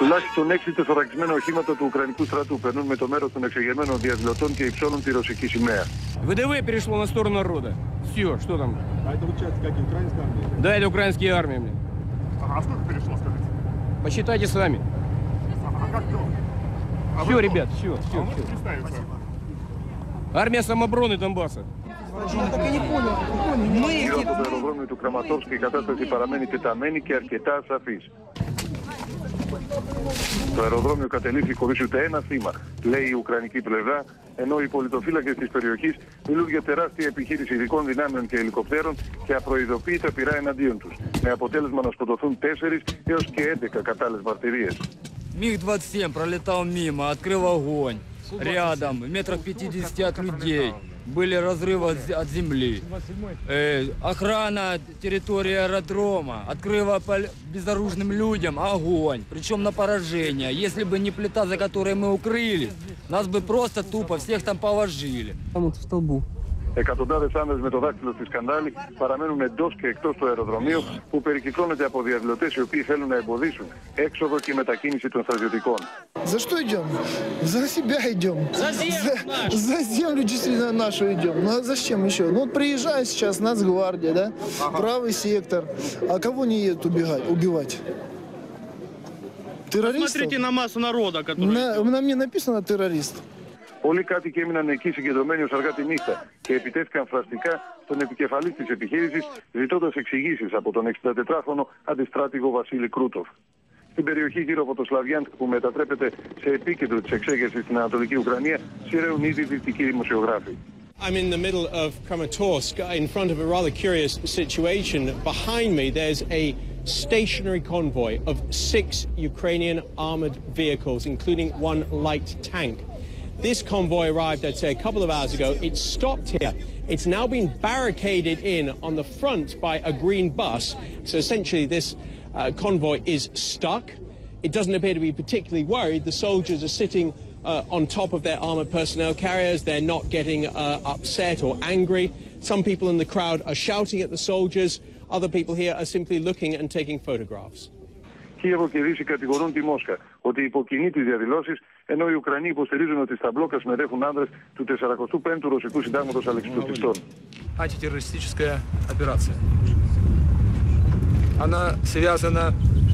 Τουλάχιστον 6 τεθωρακισμένα οχήματα του Ουκρανικού στρατού περνούν με το μέρος των εξεγερμένων διαδηλωτών και υψώνουν τη ρωσική σημαία. ВДВ перешло на сторону народа. Все, что там? А это получается как украинская армия? Да, это украинские армии. Ага, а сколько перешло, скажите? Посчитайте сами. А как кто? Все, ребят, все. Можете представиться? Армия самообороны Донбасса. Γύρω από το αεροδρόμιο του Κραματόφσκι η κατάσταση παραμένει τεταμένη και αρκετά ασαφής. Το αεροδρόμιο κατελήφθη χωρίς ούτε ένα θύμα, λέει η Ουκρανική πλευρά, ενώ οι πολιτοφύλακες της περιοχής μιλούν για τεράστια επιχείρηση ειδικών δυνάμεων και ελικοπτέρων και απροειδοποίητα πυρά εναντίον τους, με αποτέλεσμα να σκοτωθούν 4 έως και 11 κατάλληλες μαρτυρίες. МиГ-27 пролетал мимо, открыл огонь. Рядом, метрах 50 от людей. Были разрывы от земли. Охрана территории аэродрома открыла по безоружным людям огонь, причем на поражение. Если бы не плита, за которой мы укрылись, нас бы просто тупо всех там положили. Там вот в столбу. Εκατοντάδες άνδρες με το δάχτυλο στη σκανδάλη παραμένουν εντός και εκτός του αεροδρομίου, που περικυκλώνεται από διαδηλωτές οι οποίοι θέλουν να εμποδίσουν έξοδο και μετακίνηση των στρατιωτικών. За что идем? За себя идем. За землю действительно нашу идем. Ну а зачем еще? Ну вот приезжает сейчас Нацгвардия, да? Правый сектор. А кого не едут убивать? Террористов? Посмотрите на массу народа, который... На мне написано террорист. Πολλοί κάτοικοι έμειναν εκεί συγκεντρωμένοι ως αργά τη νύχτα και επιτέθηκαν φραστικά στον επικεφαλής της επιχείρησης, ζητώντας εξηγήσεις από τον 64χρονο αντιστράτηγο Βασίλη Κρούτοφ. Στην περιοχή γύρω από το Σλαβιάνσκ, που μετατρέπεται σε επίκεντρο της εξέγερσης στην Ανατολική Ουκρανία, σειραίουν ήδη δυτικοί δημοσιογράφοι. I'm in the middle of Kramatorsk in front of a rather curious situation. Behind me there's a stationary convoy of 6 Ukrainian armored vehicles, including one light tank. This convoy arrived, I'd say, a couple of hours ago. It stopped here. It's now been barricaded in on the front by a green bus. So essentially this convoy is stuck. It doesn't appear to be particularly worried. The soldiers are sitting on top of their armored personnel carriers. They're not getting upset or angry. Some people in the crowd are shouting at the soldiers. Other people here are simply looking and taking photographs. Κίεβο και Δύση κατηγορούν τη Μόσχα ότι υποκινεί τις διαδηλώσεις, ενώ οι Ουκρανοί υποστηρίζουν ότι στα μπλόκα συμμετέχουν άνδρες του 45ου Ρωσικού Συντάγματος Αλεξιπτωτιστών. Антитеррористическая операция. Она связана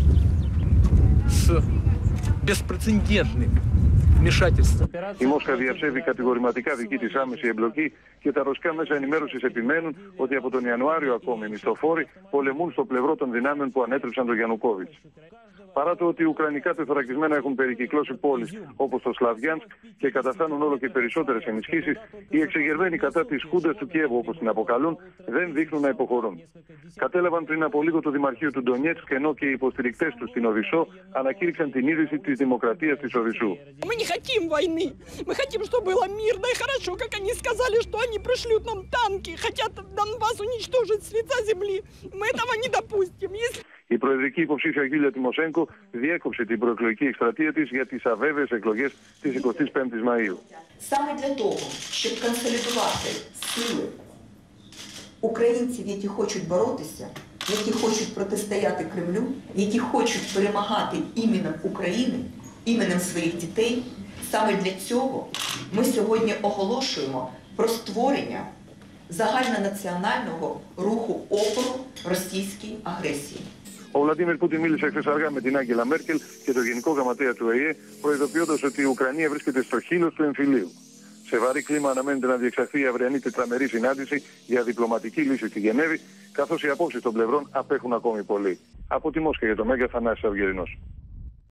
с беспрецедентным вмешательством. Η Μόσχα διαψεύδει κατηγορηματικά δική της άμεση εμπλοκή και τα ρωσικά μέσα ενημέρωσης επιμένουν ότι από τον Ιανουάριο ακόμη οι μισθοφόροι πολεμούν στο πλευρό των δυνάμεων που ανέτρεψαν τον Γιαννουκόβιτς. Παρά το ότι οι ουκρανικά τεθωρακισμένα έχουν περικυκλώσει πόλεις όπως το Σλαβιάνσκ και καταφτάνουν όλο και περισσότερες ενισχύσεις, οι εξεγερμένοι κατά της Χούντας του Κιέβου, όπως την αποκαλούν, δεν δείχνουν να υποχωρούν. Κατέλαβαν πριν από λίγο το Δημαρχείο του Ντονιέτσκ, ενώ και οι υποστηρικτές του στην Οδυσσό ανακήρυξαν την ίδρυση της Δημοκρατίας της Οδυσσού. Мы не хотим войны. Мы хотим, чтобы было мирно и хорошо, как они сказали, что они пришлют нам танки, хотят Донбасс уничтожить с лица земли. Мы этого не допустим. Η προεδρική υποψήφια Γιούλια Τιμοσένκο διέκοψε την προεκλογική εκστρατεία της για τις αβέβαιες εκλογές της 25ης Μαΐου. Саме для того, щоб консолідувати сили українців, які хочуть боротися, які хочуть протистояти Кремлю, які хочуть перемагати іменем України, іменем своїх дітей, саме для цього ми сьогодні оголошуємо про створення загальнонаціонального руху опору російській агресії. Ο Βλαντίμιρ Πούτιν μίλησε χθες αργά με την Άγγελα Μέρκελ και τον Γενικό Γραμματέα του ΟΗΕ, προειδοποιώντας ότι η Ουκρανία βρίσκεται στο χείλος του εμφυλίου. Σε βαρύ κλίμα αναμένεται να διεξαχθεί η αυριανή τετραμερή συνάντηση για διπλωματική λύση στη Γενέβη, καθώς οι απόψεις των πλευρών απέχουν ακόμη πολύ. Από τη Μόσχα για το Μέγκα, Θανάσης Αυγερινός.